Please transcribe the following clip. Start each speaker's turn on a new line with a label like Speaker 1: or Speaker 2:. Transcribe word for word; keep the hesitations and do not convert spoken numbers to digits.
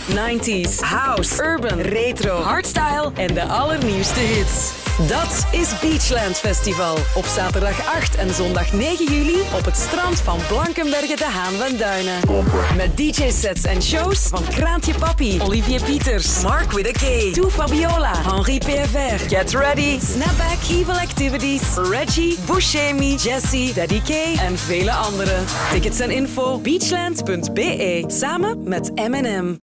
Speaker 1: nineties, house, urban, retro, hardstyle en de allernieuwste hits. Dat is Beachland Festival. Op zaterdag acht en zondag negen juli op het strand van Blankenberge de Haan van Duinen. Met D J-sets en shows van Kraantje Papi, Olivier Pieters, Mark with a K, Toe Fabiola, Henri P F R, Get Ready, Snapback, Evil Activities, Reggie, Buscemi, Jessie, Daddy K en vele anderen. Tickets en info beachland punt b e samen met M en M.